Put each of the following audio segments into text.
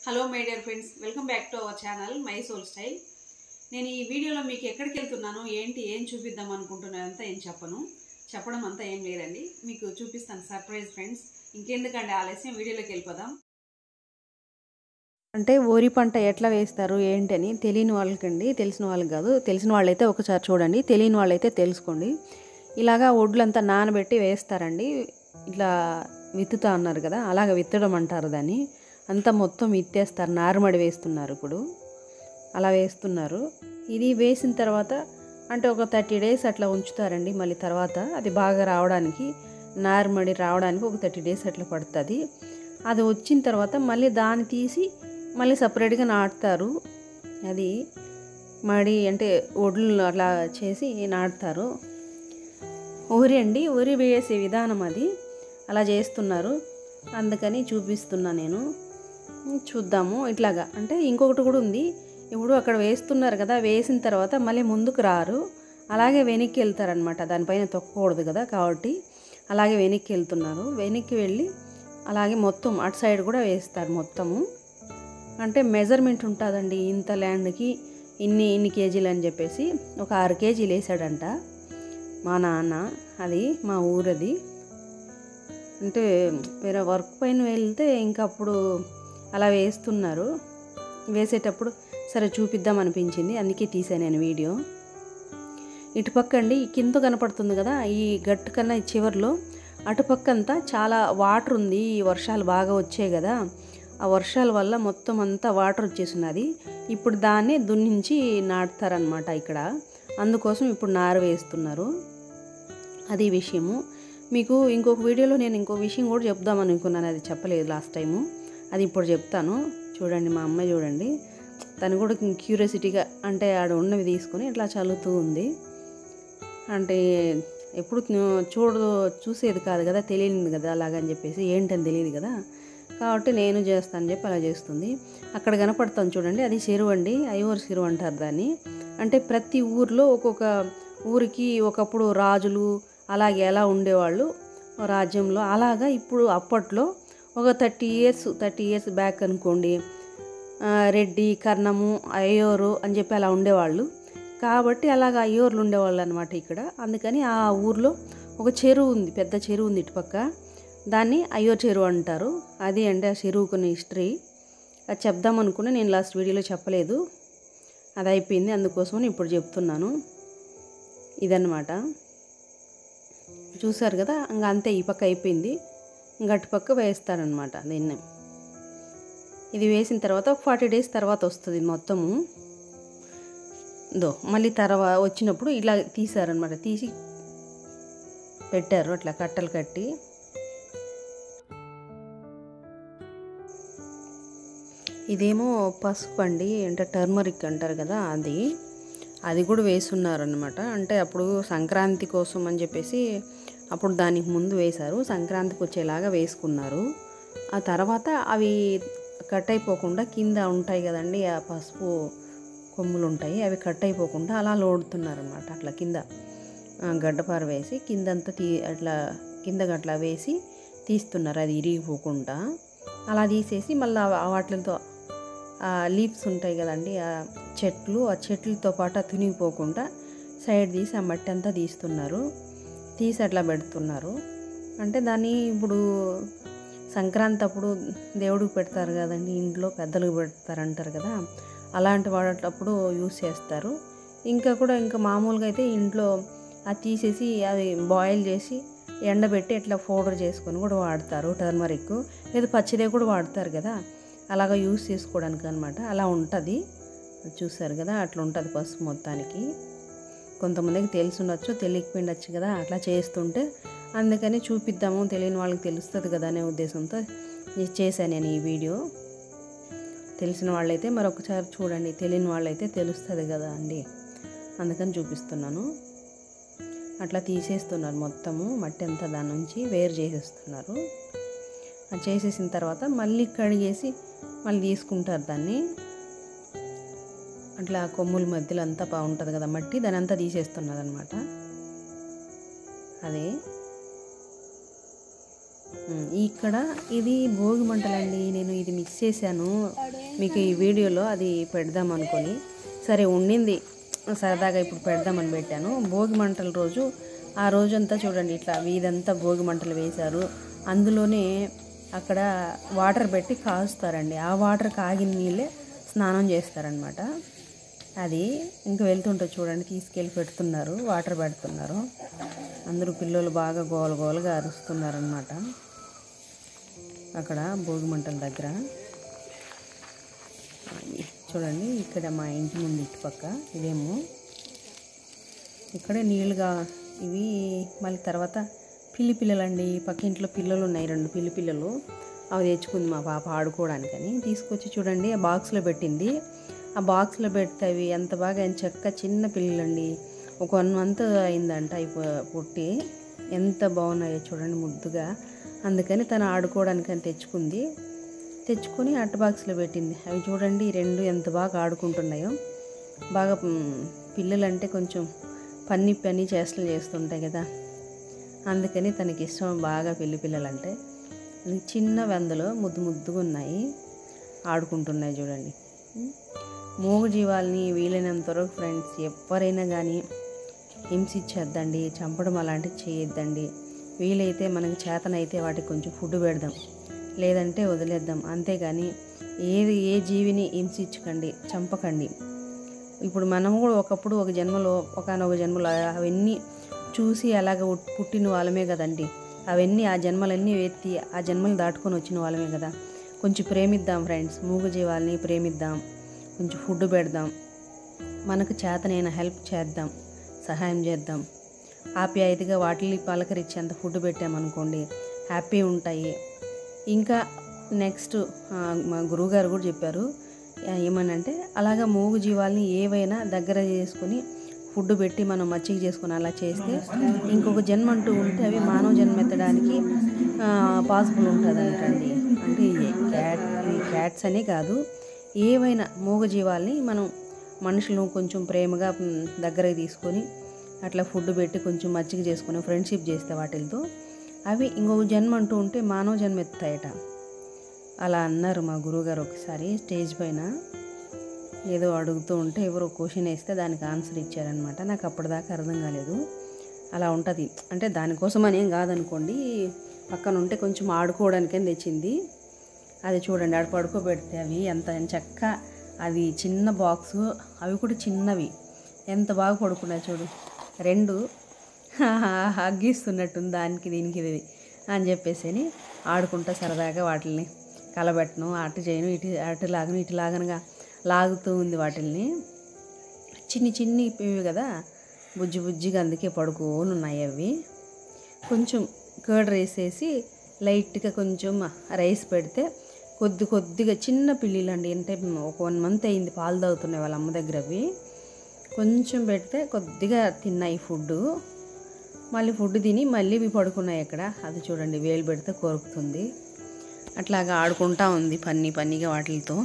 Hello my dear friends, welcome back to our channel my soul style. నేను ఈ వీడియోలో మీకు ఎక్కడికి వెళ్తున్నాను, ఏం చూపిద్దాం అనుకుంటున్నానంతా చెప్పడం అంతా ఏం లేదండి. మీకు చూపిస్తాను సర్ప్రైజ్ ఫ్రెండ్స్. ఇంకెందుకండి ఆలస్యం, వీడియోలోకి వెళ్ళిపోదాం. అంటే వరి పంట ఎట్లా వేస్తారు ఏంటని తెలియని వాళ్ళకండి, తెలిసిన వాళ్ళకి కాదు. తెలిసిన వాళ్ళైతే ఒకసారి చూడండి, తెలియని వాళ్ళైతే తెలుసుకోండి. ఇలాగా ఒడ్లంతా నానబెట్టి వేస్తారండి. ఇట్లా విత్తుతా అన్నారు కదా, అలాగ విత్తడం అంటారు దాన్ని. అంతా మొత్తం విత్తేస్తారు, నారుమడి వేస్తున్నారు. ఇప్పుడు అలా వేస్తున్నారు. ఇది వేసిన తర్వాత అంటే ఒక 30 days అట్లా ఉంచుతారండి. మళ్ళీ తర్వాత అది బాగా రావడానికి, నారుమడి రావడానికి ఒక 30 days అట్లా పడుతుంది. అది వచ్చిన తర్వాత మళ్ళీ దాన్ని తీసి మళ్ళీ సపరేట్గా నాటుతారు. అది మడి అంటే ఒడ్లు అట్లా చేసి నాటుతారు. వరి వేసే విధానం అది అలా చేస్తున్నారు. అందుకని చూపిస్తున్నా నేను. చూద్దాము. ఇట్లాగా అంటే ఇంకొకటి కూడా ఉంది. ఇప్పుడు అక్కడ వేస్తున్నారు కదా, వేసిన తర్వాత మళ్ళీ ముందుకు రారు, అలాగే వెనక్కి వెళ్తారనమాట. దానిపైన తొక్కకూడదు కదా, కాబట్టి అలాగే వెనక్కి వెళ్తున్నారు. వెనక్కి వెళ్ళి అలాగే మొత్తం అటు సైడ్ కూడా వేస్తారు మొత్తము. అంటే మెజర్మెంట్ ఉంటుందండి, ఇంత ల్యాండ్కి ఇన్ని కేజీలు అని చెప్పేసి. ఒక 6 kgs వేసాడంట మా నాన్న. అది మా ఊరది. అంటే వేరే వర్క్ పైన వెళ్తే ఇంకప్పుడు అలా వేస్తున్నారు. వేసేటప్పుడు సరే చూపిద్దాం అనిపించింది, అందుకే తీసాను నేను వీడియో. ఇటుపక్క అండి కింద కనపడుతుంది కదా, ఈ గట్టు కన్నా చివరిలో అటుపక్క అంతా చాలా వాటర్ ఉంది. ఈ వర్షాలు బాగా వచ్చాయి కదా, ఆ వర్షాల వల్ల మొత్తం అంతా వాటర్ వచ్చేసినది. ఇప్పుడు దాన్ని దున్నించి నాటుతారనమాట ఇక్కడ. అందుకోసం ఇప్పుడు నారు వేస్తున్నారు. అది విషయము. మీకు ఇంకొక వీడియోలో నేను ఇంకో విషయం కూడా చెప్దాం అనుకున్నాను, అది చెప్పలేదు లాస్ట్ టైము. అది ఇప్పుడు చెప్తాను. చూడండి, మా అమ్మాయి చూడండి, తను కూడా క్యూరియాసిటీగా అంటే ఆడ ఉన్నవి తీసుకొని ఇట్లా చల్లుతూ ఉంది. అంటే ఎప్పుడు చూసేది కాదు కదా, తెలియదు కదా అలాగని చెప్పేసి, ఏంటని తెలియదు కదా, కాబట్టి నేను చేస్తాను చెప్పి అలా చేస్తుంది. అక్కడ కనపడతాను చూడండి, అది చెరువు అండి, ఐవర్ చెరువు అంటారు దాన్ని. అంటే ప్రతి ఊర్లో ఒక్కొక్క ఊరికి ఒకప్పుడు రాజులు అలాగే ఎలా ఉండేవాళ్ళు రాజ్యంలో, అలాగా ఇప్పుడు అప్పట్లో ఒక 30 years బ్యాక్ అనుకోండి, రెడ్డి, కర్ణము, అయ్యోరు అని చెప్పి అలా ఉండేవాళ్ళు. కాబట్టి అలాగ అయ్యోర్లు ఉండేవాళ్ళు అనమాట ఇక్కడ. అందుకని ఆ ఊర్లో ఒక చెరువు ఉంది, పెద్ద చెరువు ఉంది ఇటుపక్క. దాన్ని అయ్యోర్ చెరువు అంటారు. అది అంటే ఆ చెరువు కొన్ని హిస్టరీ అది చెప్దాం అనుకున్నా, నేను లాస్ట్ వీడియోలో చెప్పలేదు, అది అయిపోయింది. అందుకోసం ఇప్పుడు చెప్తున్నాను. ఇదన్నమాట, చూసారు కదా. ఇంకా అంతే, ఈ పక్క అయిపోయింది. ఇంకా అటుపక్క వేస్తారనమాట దీన్ని. ఇది వేసిన తర్వాత ఒక 40 days తర్వాత వస్తుంది మొత్తము. మళ్ళీ తర్వాత వచ్చినప్పుడు ఇలా తీసారనమాట, తీసి పెట్టారు అట్లా కట్టలు కట్టి. ఇదేమో పసుపు అండి, అంటే టర్మరిక్ అంటారు కదా, అది కూడా వేస్తున్నారనమాట. అంటే అప్పుడు సంక్రాంతి కోసం అని చెప్పేసి అప్పుడు దానికి ముందు వేశారు, సంక్రాంతికి వచ్చేలాగా వేసుకున్నారు. ఆ తర్వాత అవి కట్ అయిపోకుండా కింద ఉంటాయి కదండి, ఆ పసుపు కొమ్ములు ఉంటాయి, అవి కట్ అయిపోకుండా అలా లోడుతున్నారనమాట. అట్లా కింద గడ్డపార వేసి కిందంతా అట్లా కిందకి అట్లా వేసి తీస్తున్నారు, అది ఇరిగిపోకుండా. అలా తీసేసి మళ్ళీ వాటితో ఆ లీవ్స్ ఉంటాయి కదండి, ఆ చెట్లతో పాటు తునిగిపోకుండా సైడ్ తీసి ఆ మట్టి అంతా తీస్తున్నారు. తీసి అట్లా పెడుతున్నారు. అంటే దాన్ని ఇప్పుడు సంక్రాంతి అప్పుడు దేవుడికి పెడతారు కదండి, ఇంట్లో పెద్దలకు పెడతారు అంటారు కదా, అలాంటి వాడేటప్పుడు యూస్ చేస్తారు. ఇంకా మామూలుగా అయితే ఇంట్లో అది తీసేసి అది బాయిల్ చేసి ఎండబెట్టి ఇట్లా పౌడర్ చేసుకొని కూడా వాడతారు. టర్మరిక్ లేదా పచ్చిదే కూడా వాడతారు కదా, అలాగ యూస్ చేసుకోవడానికి అనమాట. అలా ఉంటుంది, చూసారు కదా, అట్లా ఉంటుంది పసుపు మొత్తానికి. కొంతమందికి తెలిసి ఉండొచ్చు, తెలియకపోయిండొచ్చు కదా అట్లా చేస్తుంటే. అందుకని చూపిద్దాము, తెలియని వాళ్ళకి తెలుస్తుంది కదా అనే ఉద్దేశంతో చేశాను నేను ఈ వీడియో. తెలిసిన వాళ్ళైతే మరొకసారి చూడండి, తెలియని వాళ్ళైతే తెలుస్తుంది కదా అండి, అందుకని చూపిస్తున్నాను. అట్లా తీసేస్తున్నారు మొత్తము మట్టి అంతా, దాని నుంచి వేరు చేసేస్తున్నారు. అది చేసేసిన తర్వాత మళ్ళీ కడిగేసి మళ్ళీ తీసుకుంటారు దాన్ని. అట్లా కొమ్ముల మధ్యలో అంతా బాగుంటుంది కదా మట్టి, దాని అంతా తీసేస్తున్నారు అనమాట. అదే ఇక్కడ ఇది భోగి మంటలండి. నేను ఇది మిక్స్ చేశాను మీకు ఈ వీడియోలో, అది పెడదాం అనుకొని సరే ఉండింది సరదాగా ఇప్పుడు పెడదామని పెట్టాను. భోగి మంటల రోజు ఆ రోజంతా చూడండి ఇట్లా వీధంతా భోగి మంటలు వేశారు. అందులోనే అక్కడ వాటర్ పెట్టి కాస్తారండి. ఆ వాటర్ కాగిన నీళ్ళే స్నానం చేస్తారనమాట. అది ఇంక వెళ్తుంటే చూడండి తీసుకెళ్ళి పెడుతున్నారు, వాటర్ పెడుతున్నారు. అందరూ పిల్లలు బాగా గోలగోలుగా అరుస్తున్నారనమాట అక్కడ భోగి మంటల దగ్గర. చూడండి ఇక్కడ మా ఇంటి ముందు ఇటు పక్క ఇదేమో ఇక్కడే నీళ్ళుగా ఇవి. మళ్ళీ తర్వాత పిల్లలండి, పక్క ఇంట్లో పిల్లలు ఉన్నాయి, 2 పిల్లలు. అవి తెచ్చుకుంది మా పాప ఆడుకోవడానికని. తీసుకొచ్చి చూడండి ఆ బాక్స్లో పెట్టింది. ఆ బాక్స్లో పెడితే అవి ఎంత బాగా చక్క చిన్న పిల్లలండి. ఒక 1 మంత్ అయిందంట అవి పుట్టి. ఎంత బాగున్నాయో చూడండి ముద్దుగా. అందుకని తను ఆడుకోవడానికని తెచ్చుకొని అట్ట బాక్స్లో పెట్టింది. అవి చూడండి 2 ఎంత బాగా ఆడుకుంటున్నాయో. బాగా పిల్లలంటే కొంచెం పని చేష్టలు చేస్తుంటాయి కదా, అందుకని తనకి ఇష్టం బాగా పిల్లలంటే. చిన్న వెందలో ముద్దుగా ఉన్నాయి, ఆడుకుంటున్నాయి చూడండి. మూగజీవాలని వీలైనంత వరకు ఫ్రెండ్స్ ఎవరైనా కానీ హింసించద్దండి, చంపడం అలాంటివి చేయొద్దండి. వీలైతే మనకి చేతనైతే వాటికి కొంచెం ఫుడ్ పెడదాం, లేదంటే వదిలేద్దాం. అంతేగాని ఏ జీవిని హింసించకండి, చంపకండి. ఇప్పుడు మనం కూడా ఒకప్పుడు ఒకనొక జన్మలో అవన్నీ చూసి అలాగ పుట్టిన వాళ్ళమే కదండి. అవన్నీ ఆ జన్మలన్నీ ఎత్తి ఆ జన్మలు దాటుకొని వచ్చిన వాళ్ళమే కదా. కొంచెం ప్రేమిద్దాం ఫ్రెండ్స్, మూగజీవాలని ప్రేమిద్దాం, కొంచెం ఫుడ్ పెడదాం, మనకు చేతనైనా హెల్ప్ చేద్దాం, సహాయం చేద్దాం. ఆప్యాయతగా వాటిని పలకరించేంత ఫుడ్ పెట్టామనుకోండి హ్యాపీ ఉంటాయి. ఇంకా నెక్స్ట్ మా గురువుగారు కూడా చెప్పారు ఏమనంటే, అలాగా మూగు జీవాలని ఏవైనా దగ్గర చేసుకొని ఫుడ్ పెట్టి మనం మచ్చిక చేసుకొని అలా చేస్తే ఇంకొక జన్మ అంటూ ఉంటే అవి మానవ జన్మ ఎత్తడానికి పాసిబుల్ ఉంటుందంటండి. అంటే క్యాట్స్ అనే కాదు, ఏవైనా మూగజీవాల్ని మనం మనుషులను కొంచెం ప్రేమగా దగ్గరకు తీసుకొని అట్లా ఫుడ్ పెట్టి కొంచెం మచ్చిక చేసుకొని ఫ్రెండ్షిప్ చేస్తే వాటితో అవి ఇంకొక జన్మ అంటూ ఉంటే మానవ జన్మ ఎత్తాయట. అలా అన్నారు మా గురువుగారు. ఒకసారి స్టేజ్ పైన ఏదో అడుగుతూ ఉంటే ఎవరో క్వశ్చన్ వేస్తే దానికి ఆన్సర్ ఇచ్చారనమాట. నాకు అప్పటిదాకా అర్థం కాలేదు. అలా ఉంటుంది అంటే దానికోసం అని ఏం కాదనుకోండి, పక్కన ఉంటే కొంచెం ఆడుకోవడానికని తెచ్చింది. అది చూడండి ఆడ పడుకోబెడితే అవి ఎంత చక్క, అది చిన్న బాక్సు, అవి కూడా చిన్నవి, ఎంత బాగా పడుకున్నాయి చూడు. 2 హగ్గిస్తున్నట్టుంది దానికి దీనికి ఇది అని చెప్పేసి ఆడుకుంటా సరదాగా వాటిని కలబెట్టను, అటు చేయను, అటు లాగను, ఇటు లాగనగా లాగుతూ ఉంది వాటిల్ని. చిన్ని ఇవి కదా బుజ్జిగా, అందుకే పడుకోని ఉన్నాయి అవి. కొంచెం కర్డ్ వేసేసి లైట్గా కొంచెం రైస్ పెడితే కొద్దిగా చిన్న పిల్లిలండి, అంటే ఒక 1 మంత్ అయింది పాలు తాగుతున్నాయి వాళ్ళ అమ్మ దగ్గర. అవి కొంచెం పెడితే కొద్దిగా తిన్నాయి ఫుడ్. మళ్ళీ ఫుడ్ తిని మళ్ళీ ఇవి పడుకున్నాయి అక్కడ. అది చూడండి వేలు పెడితే కొరుకుతుంది. అట్లాగా ఆడుకుంటా ఉంది పన్నీగా వాటితో.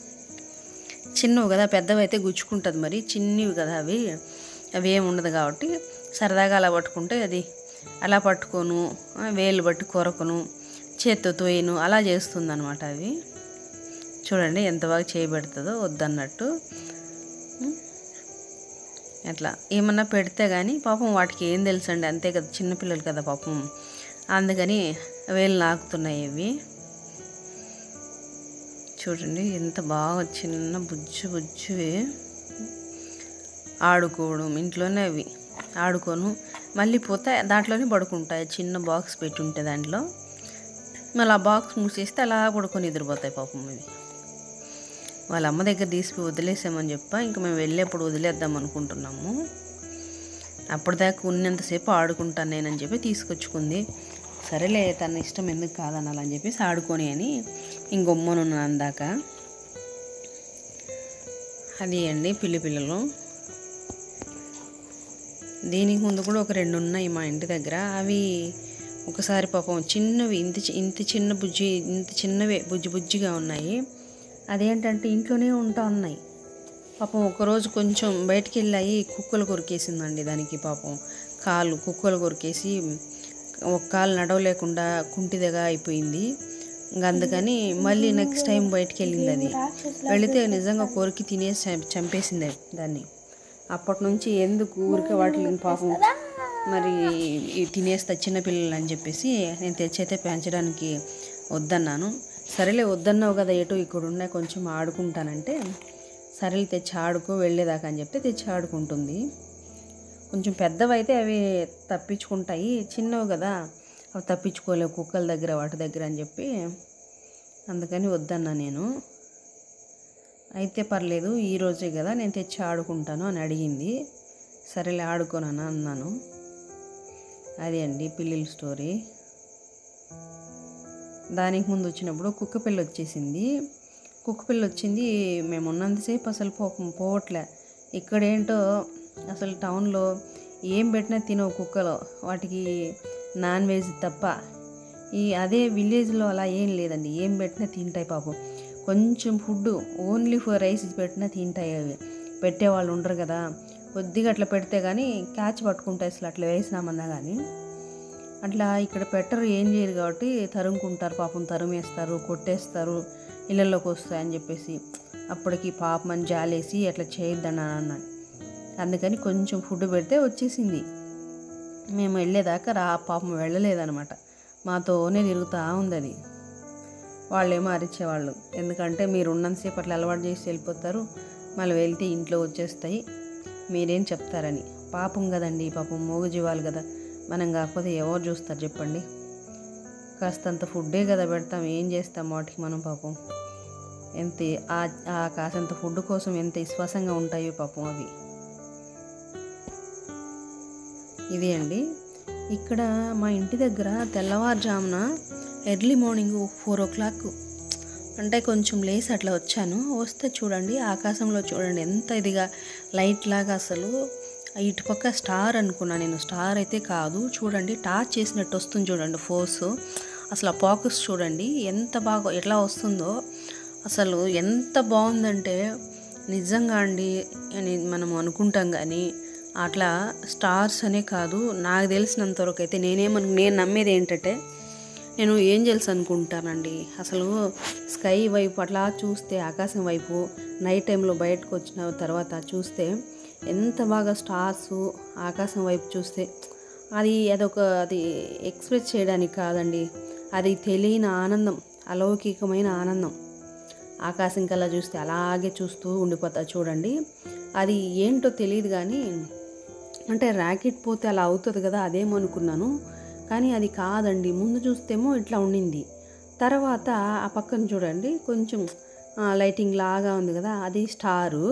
చిన్నవి కదా, పెద్దవి అయితే గుచ్చుకుంటుంది, మరి చిన్నవి కదా అవి ఏమి ఉండదు కాబట్టి సరదాగా అలా పట్టుకుంటే అది అలా పట్టుకోను, వేలు బట్టి కొరకను, చేత్తో తోయను అలా చేస్తుంది అనమాట. అవి చూడండి ఎంత బాగా చేయబెడుతుందో వద్దన్నట్టు. అట్లా ఏమన్నా పెడితే కానీ పాపం వాటికి ఏం తెలుసండి, అంతే కదా చిన్నపిల్లలు కదా పాపం, అందుకని వేలు నాకుతున్నాయి ఇవి. చూడండి ఎంత బాగా చిన్న బుజ్జి ఆడుకోవడం ఇంట్లోనే. అవి ఆడుకోను మళ్ళీ పోతే దాంట్లోనే పడుకుంటాయి. చిన్న బాక్స్ పెట్టి ఉంటే దాంట్లో మళ్ళీ ఆ బాక్స్ మూసేస్తే అలా పడుకొని నిద్రపోతాయి పాపం. ఇవి వాళ్ళ అమ్మ దగ్గర తీసుకుని వదిలేసామని ఇంకా మేము వెళ్ళేప్పుడు వదిలేద్దాం అనుకుంటున్నాము. అప్పటిదాకా ఉన్నంతసేపు ఆడుకుంటాను నేనని చెప్పి తీసుకొచ్చుకుంది. సరేలే తన ఇష్టం ఎందుకు కాదనాలని చెప్పేసి ఆడుకొని అని ఇంకొమ్మనున్నాను అందాక. అది అండి పిల్లలు. దీనికి ముందు కూడా ఒక 2 ఉన్నాయి మా ఇంటి దగ్గర. అవి ఒకసారి పాపం చిన్నవి ఇంత చిన్నవే బుజ్జిగా ఉన్నాయి. అదేంటంటే ఇంట్లోనే ఉన్నాయి పాపం. ఒకరోజు కొంచెం బయటికి వెళ్ళాయి, కుక్కలు కొరికేసిందండి దానికి. పాపం కాలు కుక్కలు కొరికేసి ఒక కాలు నడవలేకుండా కుంటిదగా అయిపోయింది. ఇంకా అందుకని మళ్ళీ నెక్స్ట్ టైం బయటికి వెళ్ళింది. అది వెళితే నిజంగా కొరికి తినేసి చంపేసింది దాన్ని. అప్పటి నుంచి ఎందుకు ఊరికే వాటిని పాపం మరి తినేస్తా చిన్నపిల్లలు అని చెప్పేసి నేను తెచ్చైతే పెంచడానికి వద్దన్నాను. సరేలే వద్దన్నావు కదా, ఎటు ఇక్కడ ఉన్నాయి కొంచెం ఆడుకుంటానంటే సరేలే తెచ్చి ఆడుకో వెళ్ళేదాకా అని చెప్తే తెచ్చి ఆడుకుంటుంది. కొంచెం పెద్దవైతే అవి తప్పించుకుంటాయి, చిన్నవి కదా అవి తప్పించుకోలేవు కుక్కల దగ్గర వాటి దగ్గర అని చెప్పి అందుకని వద్దన్నా నేను. అయితే పర్లేదు ఈరోజే కదా నేను తెచ్చి ఆడుకుంటాను అని అడిగింది. సరేలే ఆడుకోనన్నా అన్నాను. అది అండి పిల్లల స్టోరీ. దానికి ముందు వచ్చినప్పుడు కుక్కపిల్ల వచ్చేసింది. కుక్కపిల్ల వచ్చింది, మేము ఉన్నంతసేపు అసలు పోవట్లే. ఇక్కడేంటో అసలు టౌన్లో ఏం పెట్టినా తినవు కుక్కలు, వాటికి నాన్ వెజ్ తప్ప. అదే విలేజ్లో అలా ఏం లేదండి, ఏం పెట్టినా తింటాయి పాపం. కొంచెం ఫుడ్ ఓన్లీ ఫర్ రైస్ పెట్టినా తింటాయి. అవి పెట్టేవాళ్ళు ఉండరు కదా, కొద్దిగా అట్లా పెడితే కానీ క్యాచ్ పట్టుకుంటాయి అసలు అట్లా వేసినామన్నా కానీ. అట్లా ఇక్కడ పెట్టరు, ఏం చేయరు కాబట్టి తరుముకుంటారు పాపం, తరుమేస్తారు, కొట్టేస్తారు, ఇళ్ళల్లోకి వస్తాయని చెప్పేసి. అప్పటికి పాపమని జాలేసి అట్లా చేయొద్దని అన్నాను. అందుకని కొంచెం ఫుడ్ పెడితే వచ్చేసింది. మేము వెళ్ళేదాకా పాపం వెళ్ళలేదనమాట, మాతోనే తిరుగుతూ ఉంది అది. వాళ్ళేమో అరిచేవాళ్ళు, ఎందుకంటే మీరు ఉన్నంతసేపు అట్లా అలవాటు చేసి వెళ్ళిపోతారు, మళ్ళీ వెళ్తే ఇంట్లో వచ్చేస్తాయి, మీరేం చెప్తారని. పాపం కదండి, పాపం మూగజీవాలు కదా, మనం కాకపోతే ఎవరు చూస్తారు చెప్పండి. కాస్తంత ఫుడ్డే కదా పెడతాం, ఏం చేస్తాం వాటికి మనం పాపం. ఎంత కాసంత ఫుడ్ కోసం ఎంత విశ్వాసంగా ఉంటాయో పాపం అవి. ఇది అండి ఇక్కడ మా ఇంటి దగ్గర తెల్లవారుజామున ఎర్లీ మార్నింగ్ 4 o'clock అంటే కొంచెం లేసి అట్లా వచ్చాను. వస్తే చూడండి ఆకాశంలో చూడండి ఎంత ఇదిగా లైట్ లాగా, అసలు ఇటుపక్క స్టార్ అనుకున్నా నేను, స్టార్ అయితే కాదు. చూడండి టార్చ్ చేసినట్టు వస్తుంది చూడండి ఫోర్స్, అసలు ఆ ఫోకస్ చూడండి ఎంత బాగా ఎట్లా వస్తుందో, అసలు ఎంత బాగుందంటే నిజంగా అండి. మనం అనుకుంటాం కానీ అట్లా స్టార్స్ అనే కాదు, నాకు తెలిసినంతవరకు అయితే నేను నమ్మేది ఏంటంటే, నేను ఏంజల్స్ అనుకుంటానండి. అసలు స్కై వైపు అట్లా చూస్తే, ఆకాశం వైపు నైట్ టైంలో బయటకు వచ్చిన తర్వాత చూస్తే ఎంత బాగా స్టార్స్ ఆకాశం వైపు చూస్తే, అది ఎక్స్ప్రెస్ చేయడానికి కాదండి, అది తెలియని ఆనందం, అలౌకికమైన ఆనందం. ఆకాశం కల్లా చూస్తే అలాగే చూస్తూ ఉండిపోతా చూడండి. అది ఏంటో తెలియదు కానీ, అంటే ర్యాకెట్ పోతే అలా అవుతుంది కదా అదేమో అనుకున్నాను, కానీ అది కాదండి. ముందు చూస్తేమో ఇట్లా ఉండింది, తర్వాత ఆ పక్కన చూడండి కొంచెం లైటింగ్ లాగా ఉంది కదా, అది స్టారు.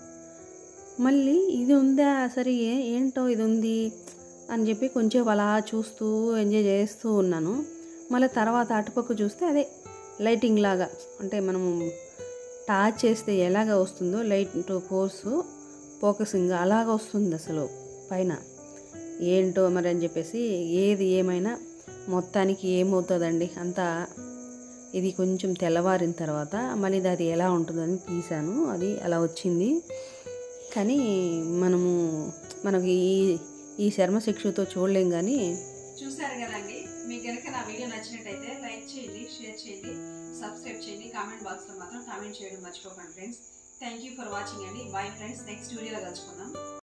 మళ్ళీ ఇది ఉందా, సరే ఏంటో ఇది ఉంది అని చెప్పి కొంచెం అలా చూస్తూ ఎంజాయ్ చేస్తూ ఉన్నాను. మళ్ళీ తర్వాత అటుపక్క చూస్తే అదే లైటింగ్ లాగా, అంటే మనము టార్చ్ చేస్తే ఎలాగ వస్తుందో లైట్ ఫోకసింగ్ అలాగ వస్తుంది అసలు పైన. ఏంటో మరి అని చెప్పేసి ఏది ఏమైనా మొత్తానికి ఏమవుతుందండి అంతా. ఇది కొంచెం తెల్లవారిన తర్వాత మళ్ళీ అది ఎలా ఉంటుందని తీసాను, అది అలా వచ్చింది. కానీ మనకి ఈ చర్మశిక్షతో చూడలేం. కానీ చూసారు కదండి, మీకు కనుక నా వీడియో నచ్చినట్టయితే లైక్ చేయండి, షేర్ చేయండి, సబ్స్క్రైబ్ చేయండి, కామెంట్ బాక్స్లో మాత్రం కామెంట్ చేయడం మర్చిపోకండి friends. Thank you for watching అండి. బాయ్ ఫ్రెండ్స్, నెక్స్ట్ వీడియోలో కలుసుకుందాం.